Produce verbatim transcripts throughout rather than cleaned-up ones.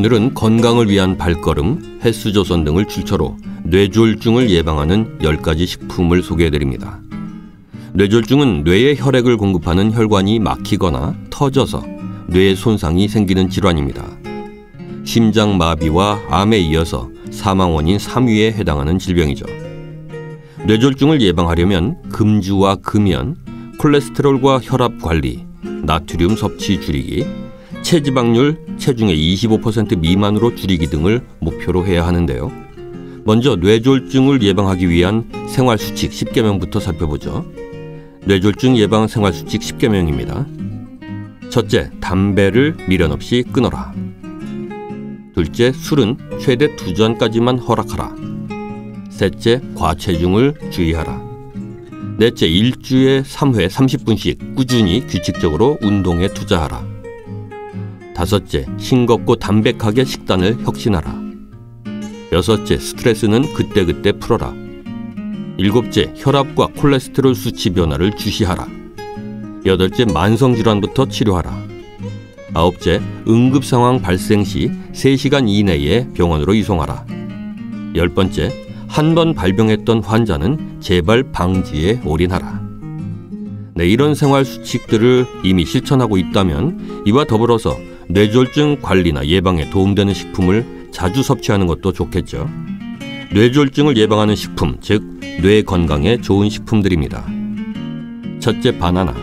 오늘은 건강을 위한 발걸음, 헬스조선 등을 출처로 뇌졸중을 예방하는 열 가지 식품을 소개해드립니다. 뇌졸중은 뇌에 혈액을 공급하는 혈관이 막히거나 터져서 뇌 손상이 생기는 질환입니다. 심장마비와 암에 이어서 사망원인 삼 위에 해당하는 질병이죠. 뇌졸중을 예방하려면 금주와 금연, 콜레스테롤과 혈압 관리, 나트륨 섭취 줄이기, 체지방률 체중의 이십오 퍼센트 미만으로 줄이기 등을 목표로 해야 하는데요. 먼저 뇌졸중을 예방하기 위한 생활수칙 십 계명부터 살펴보죠. 뇌졸중 예방 생활수칙 십 계명입니다. 첫째, 담배를 미련 없이 끊어라. 둘째, 술은 최대 두 잔까지만 허락하라. 셋째, 과체중을 주의하라. 넷째, 일주에 삼 회 삼십 분씩 꾸준히 규칙적으로 운동에 투자하라. 다섯째, 싱겁고 담백하게 식단을 혁신하라. 여섯째, 스트레스는 그때그때 풀어라. 일곱째, 혈압과 콜레스테롤 수치 변화를 주시하라. 여덟째, 만성질환부터 치료하라. 아홉째, 응급상황 발생 시 세 시간 이내에 병원으로 이송하라. 열 번째, 한 번 발병했던 환자는 재발 방지에 올인하라. 네, 이런 생활 수칙들을 이미 실천하고 있다면 이와 더불어서 뇌졸중 관리나 예방에 도움되는 식품을 자주 섭취하는 것도 좋겠죠. 뇌졸중을 예방하는 식품, 즉 뇌 건강에 좋은 식품들입니다. 첫째, 바나나.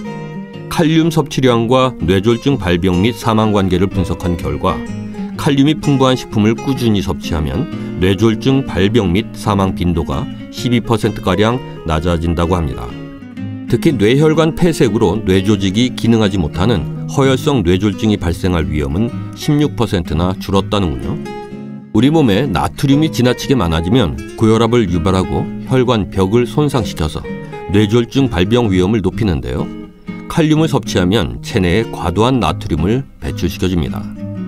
칼륨 섭취량과 뇌졸중 발병 및 사망 관계를 분석한 결과 칼륨이 풍부한 식품을 꾸준히 섭취하면 뇌졸중 발병 및 사망 빈도가 십이 퍼센트가량 낮아진다고 합니다. 특히 뇌혈관 폐색으로 뇌조직이 기능하지 못하는 허혈성 뇌졸중이 발생할 위험은 십육 퍼센트나 줄었다는군요. 우리 몸에 나트륨이 지나치게 많아지면 고혈압을 유발하고 혈관 벽을 손상시켜서 뇌졸중 발병 위험을 높이는데요. 칼륨을 섭취하면 체내에 과도한 나트륨을 배출시켜줍니다.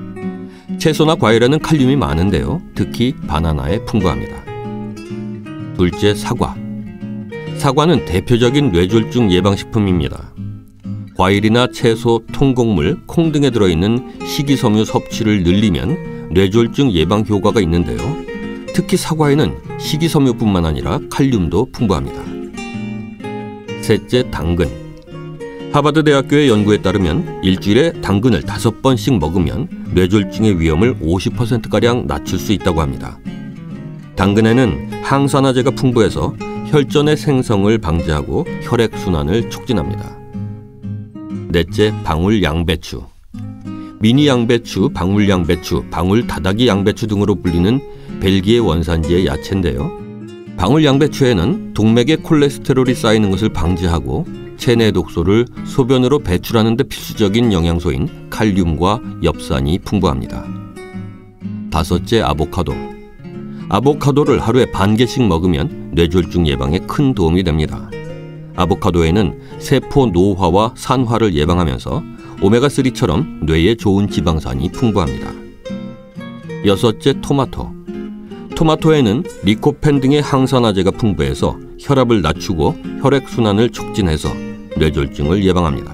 채소나 과일에는 칼륨이 많은데요. 특히 바나나에 풍부합니다. 둘째, 사과. 사과는 대표적인 뇌졸중 예방식품입니다. 과일이나 채소, 통곡물, 콩 등에 들어있는 식이섬유 섭취를 늘리면 뇌졸중 예방 효과가 있는데요. 특히 사과에는 식이섬유뿐만 아니라 칼륨도 풍부합니다. 셋째, 당근. 하버드 대학교의 연구에 따르면 일주일에 당근을 다섯 번씩 먹으면 뇌졸중의 위험을 오십 퍼센트가량 낮출 수 있다고 합니다. 당근에는 항산화제가 풍부해서 혈전의 생성을 방지하고 혈액순환을 촉진합니다. 넷째, 방울 양배추. 미니 양배추, 방울 양배추, 방울 다다기 양배추 등으로 불리는 벨기에 원산지의 야채인데요. 방울 양배추에는 동맥에 콜레스테롤이 쌓이는 것을 방지하고 체내 독소를 소변으로 배출하는 데 필수적인 영양소인 칼륨과 엽산이 풍부합니다. 다섯째, 아보카도. 아보카도를 하루에 반 개씩 먹으면 뇌졸중 예방에 큰 도움이 됩니다. 아보카도에는 세포 노화와 산화를 예방하면서 오메가삼처럼 뇌에 좋은 지방산이 풍부합니다. 여섯째, 토마토. 토마토에는 리코펜 등의 항산화제가 풍부해서 혈압을 낮추고 혈액순환을 촉진해서 뇌졸중을 예방합니다.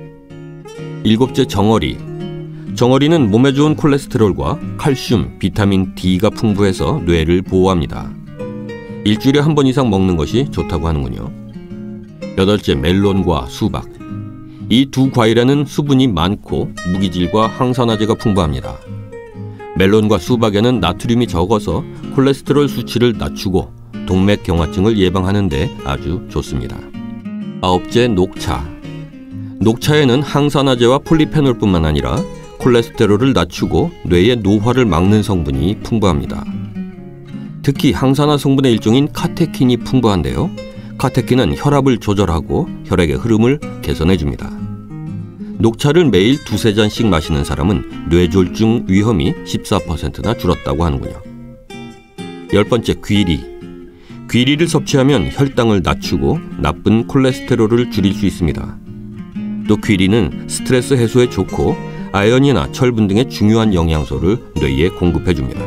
일곱째, 정어리. 정어리는 몸에 좋은 콜레스테롤과 칼슘, 비타민 D가 풍부해서 뇌를 보호합니다. 일주일에 한 번 이상 먹는 것이 좋다고 하는군요. 여덟째, 멜론과 수박. 이 두 과일에는 수분이 많고 무기질과 항산화제가 풍부합니다. 멜론과 수박에는 나트륨이 적어서 콜레스테롤 수치를 낮추고 동맥경화증을 예방하는 데 아주 좋습니다. 아홉째, 녹차. 녹차에는 항산화제와 폴리페놀뿐만 아니라 콜레스테롤을 낮추고 뇌의 노화를 막는 성분이 풍부합니다. 특히 항산화 성분의 일종인 카테킨이 풍부한데요. 카테킨은 혈압을 조절하고 혈액의 흐름을 개선해줍니다. 녹차를 매일 두세 잔씩 마시는 사람은 뇌졸중 위험이 십사 퍼센트나 줄었다고 하는군요. 열 번째, 귀리. 귀리를 섭취하면 혈당을 낮추고 나쁜 콜레스테롤을 줄일 수 있습니다. 또 귀리는 스트레스 해소에 좋고 아연이나 철분 등의 중요한 영양소를 뇌에 공급해줍니다.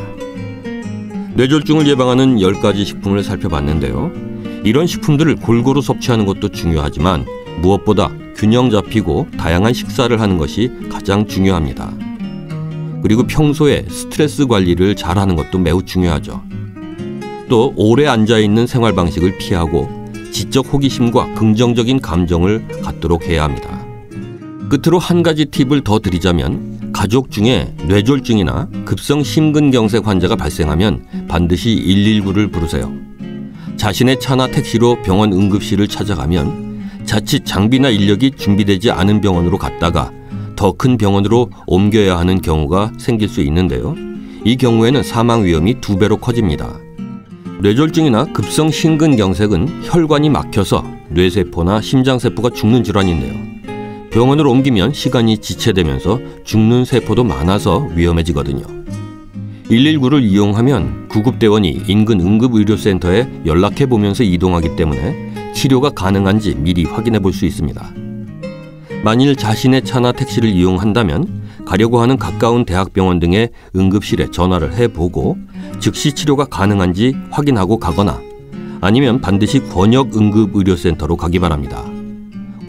뇌졸중을 예방하는 열 가지 식품을 살펴봤는데요. 이런 식품들을 골고루 섭취하는 것도 중요하지만 무엇보다 균형 잡히고 다양한 식사를 하는 것이 가장 중요합니다. 그리고 평소에 스트레스 관리를 잘하는 것도 매우 중요하죠. 또 오래 앉아있는 생활 방식을 피하고 지적 호기심과 긍정적인 감정을 갖도록 해야 합니다. 끝으로 한 가지 팁을 더 드리자면 가족 중에 뇌졸중이나 급성 심근경색 환자가 발생하면 반드시 일일구를 부르세요. 자신의 차나 택시로 병원 응급실을 찾아가면 자칫 장비나 인력이 준비되지 않은 병원으로 갔다가 더 큰 병원으로 옮겨야 하는 경우가 생길 수 있는데요. 이 경우에는 사망 위험이 두 배로 커집니다. 뇌졸중이나 급성 심근경색은 혈관이 막혀서 뇌세포나 심장세포가 죽는 질환인데요. 병원으로 옮기면 시간이 지체되면서 죽는 세포도 많아서 위험해지거든요. 일일구를 이용하면 구급대원이 인근 응급의료센터에 연락해보면서 이동하기 때문에 치료가 가능한지 미리 확인해 볼 수 있습니다. 만일 자신의 차나 택시를 이용한다면 가려고 하는 가까운 대학병원 등의 응급실에 전화를 해보고 즉시 치료가 가능한지 확인하고 가거나 아니면 반드시 권역응급의료센터로 가기 바랍니다.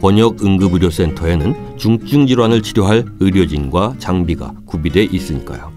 권역응급의료센터에는 중증 질환을 치료할 의료진과 장비가 구비돼 있으니까요.